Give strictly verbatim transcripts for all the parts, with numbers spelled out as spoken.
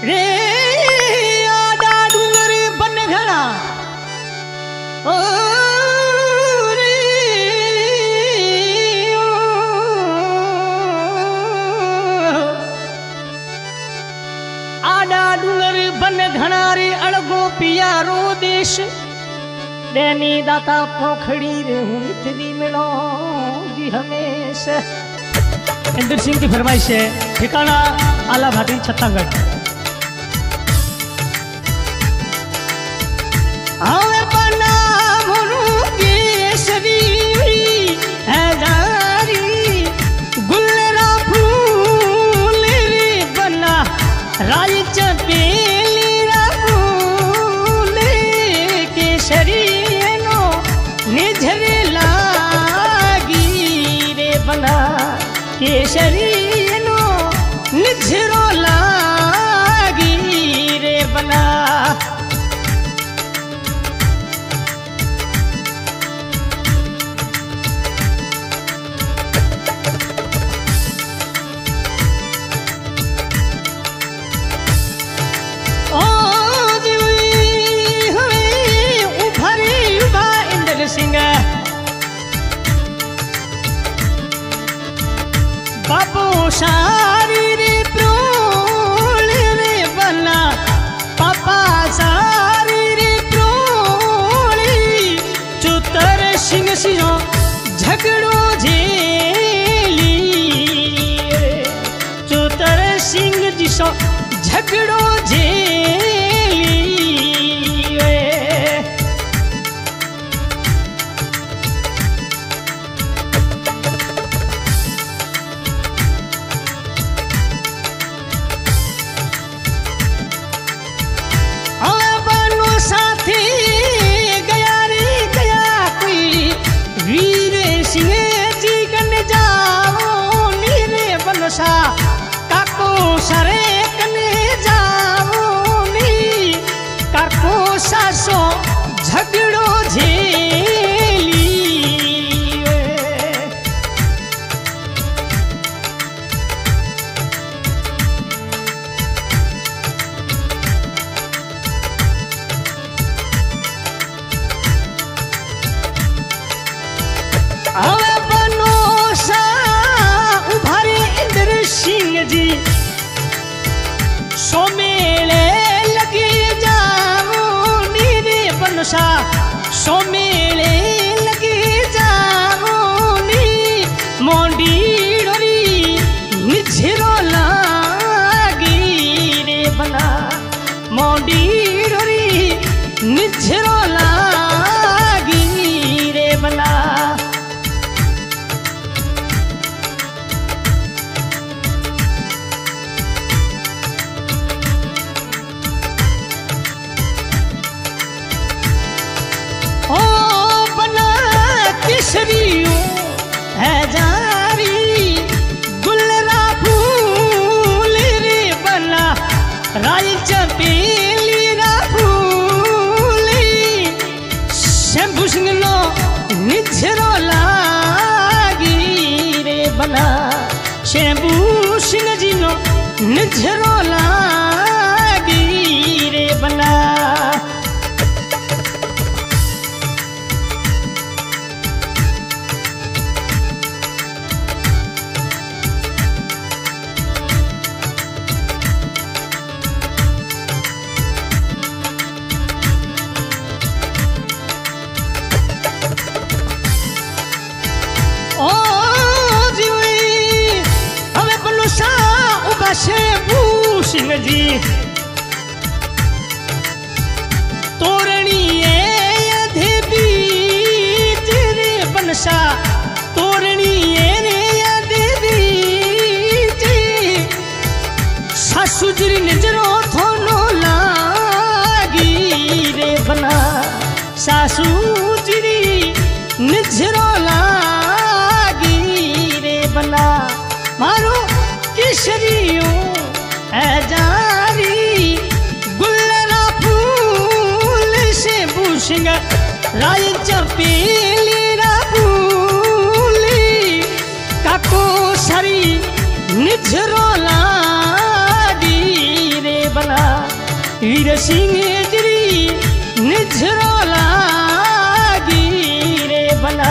रे आडा डूंगर बन घना ओ रे ओ आडा डूंगर बन घना रे अड़गो पियारो देश देनी दाता पोखड़ी रे हूँ तेरी मिलो जी हमेशा। इंद्र सिंह की फरमाइश है, ठिकाना आला भाटी छत्तीसगढ़। आवे बना मुरुगी सरी हजारी गुलरा फूल रे बना राय चपेली रा फूल केसरी नो निझरे लागी रे बना केसरी नो निझरो लागी रे बना। बाबू सारी रे प्रोल रे बना पापा सारी रे प्रोली चुतर सिंह सिंह झगड़ो झेली चुतर सिंह जी सो झगड़ो झेली। काको सरे कने जाओ नी काको सासो झगड़ो झेली। आवे बनो सा उभारे इंद्र सिंह जी सोमेले लगे जाओ नीरे बनसा सोमेले लगे जाओ नी मोंडी डोरी निझरो लागी रे बना मोंडी डोरी निझरो लागी रे बना। है जारी गुलरा फूल रे बना राय चपेली रा फूल शंभू सिंह नो निझरो लागी रे बना शंभू सिंह जी नो निझरो लागी रे बना। शंभू सिंह जी तोरणी अधे बीच रे बनसा तोरणी रे अधे बीच सासू जी नजरो थोनो लागी रे बना सासू जी नजरो लागी रे बना। मारो किशरियो जारी गुलरा फूल से भूसिंग राय चपेली रा फूली काको सरी निझरो लागी रे बना। वीर सिंह जी निझरो लागी रे बना।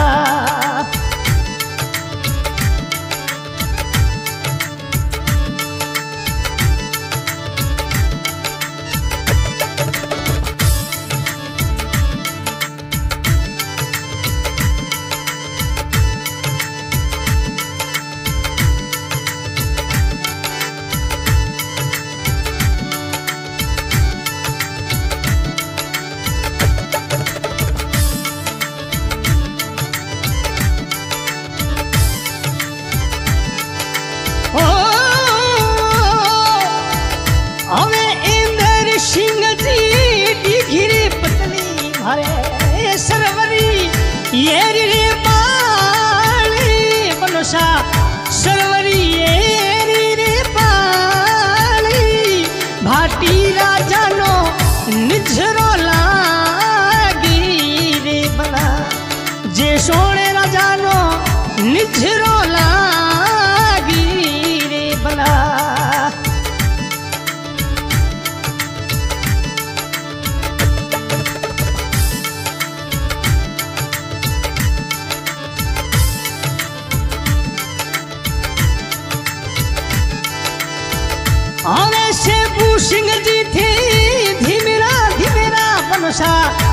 ये रे पाली बनसा सरवरी ये रे पाली भाटी राजा नो निझरो लागी रे बना। जे सोने राजा नो निझरो लागी रे बना। हमें से सिंह जी थे धीमेरा धीमेरा बनसा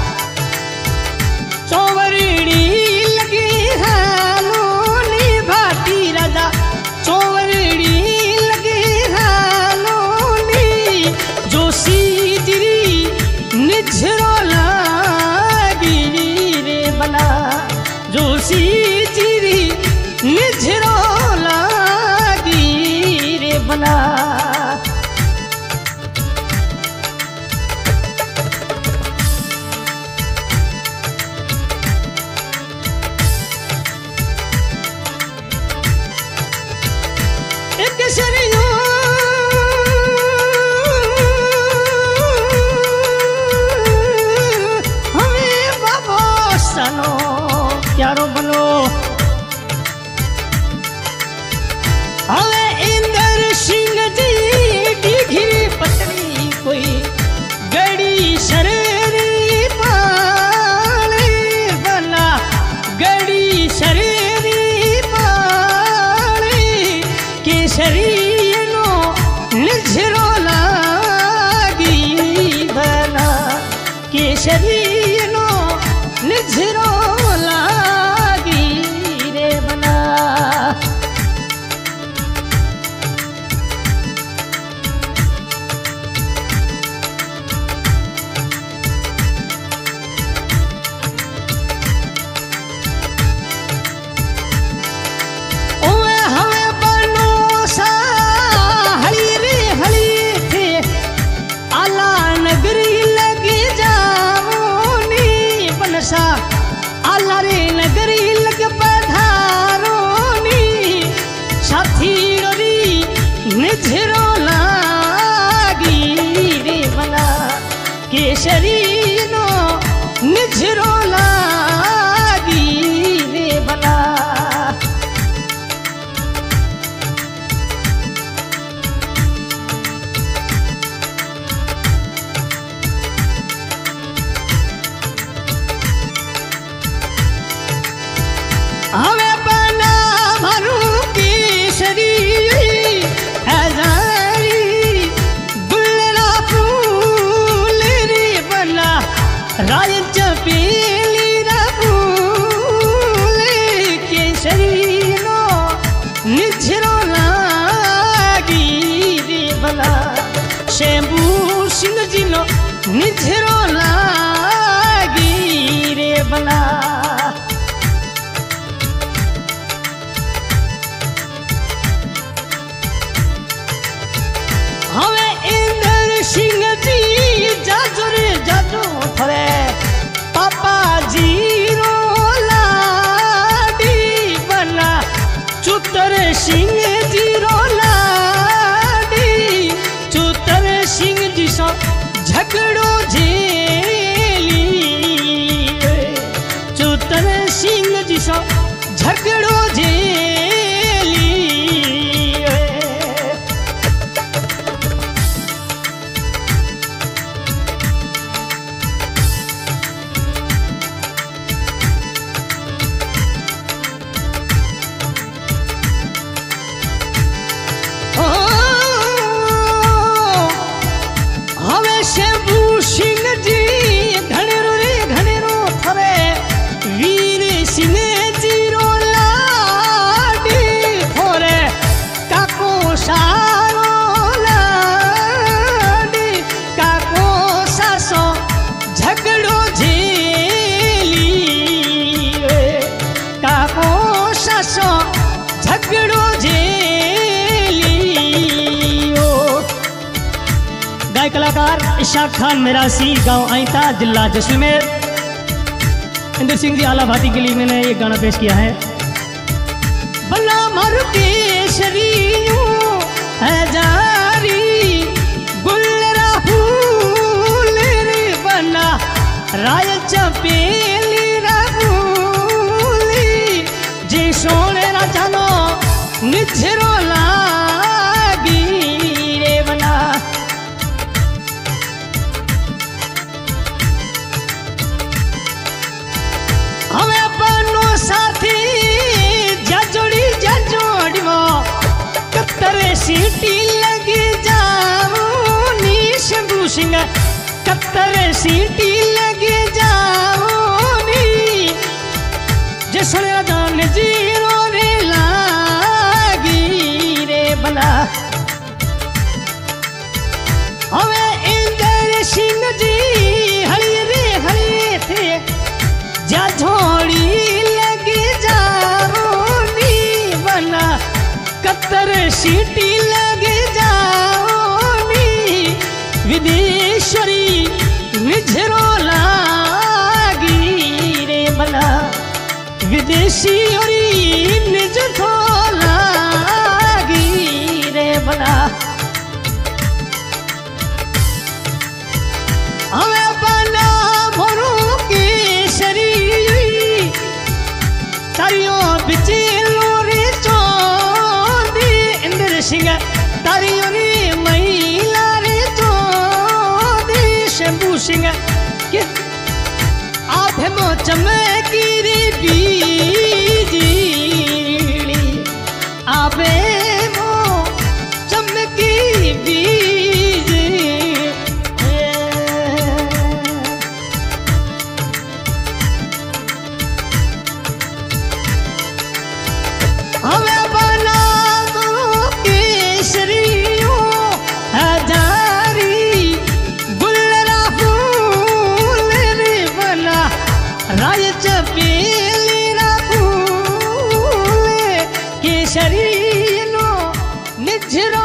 चौवरड़ी लगी हालोनी भाटी राजा चौवरड़ी लगी हालोनी जोशी जिरी निझरो लागी रे बना। जोशी जिरी निझरो लागी रे बना। क्यारो बनो हवे इंदर सिंह जी डिघरी पतली कोई गड़ी शरीरी पाले बना। गड़ी शरीरी पाले केसरी नो निझरो लागी बना। केसरी नो निझरो लागी रे बना। ओए हमें बनो सा हली रे हली थे आला नगरी लगी जाओनी बनसा। आला रे नगरी लग पधारोनी साथी री निझरो लागी रे बना। केसरी नो निझरो लागी रे बना। हमें बना भरू केसरी हजारी गुल्ला फूल रे बना। राय चपेली फूल केसरी नो निझरो लागी रे बना। शंभू सिंह जी नो निझरो लागी रे बना। हमें इंदर सिंह जी जाजो रे जाजो थरे पापा जी रो लाडी बना। चुतर सिंह जी रो लाडी चुतर सिंह जी सो झगड़ो झेली। चुतर सिंह जी सो झगड़ो झेली। कलाकार इशाक खान मिरासी, गांव आइता, जिला जैसलमेर। इंद्र सिंह जी आला भाती के लिए मैंने एक गाना पेश किया है। बल्ला मर केसरी है जारी गुल्लरा फूल रे बना राय चपेली रबूली जे सोने राजानो निझरो लागी रे बना। हमें अपनो साथी जजोड़ी जजोड़ी मो कत्तरे सीटी लगी जाओ नी शंभू सिंह कत्तरे सीटी लगी जाओ नी जसने जान जीरो रे लागी रे बना। हमें इंद्र सिंह जी हरी रे हरी थे जा झोड़ी लगी जाओ नी बना कत्तर सीटी लगी जाओ नी विदेश्वरी निझरो लागी रे बना विदेशी निज थो लागी रे बना। हमें बना भरू केसरी तारियो बिचेलो रे चोंदी इंद्र सिंह तारियो रे महिला रे चोंदी शंभू सिंह के आधे मो चमकी रे बीजी आबे मो चमकी बीजी। हमें बना दो केसरी हजारी गुल्लरा फूल रे बना राय चपेली रबूल केसरी नो निझरो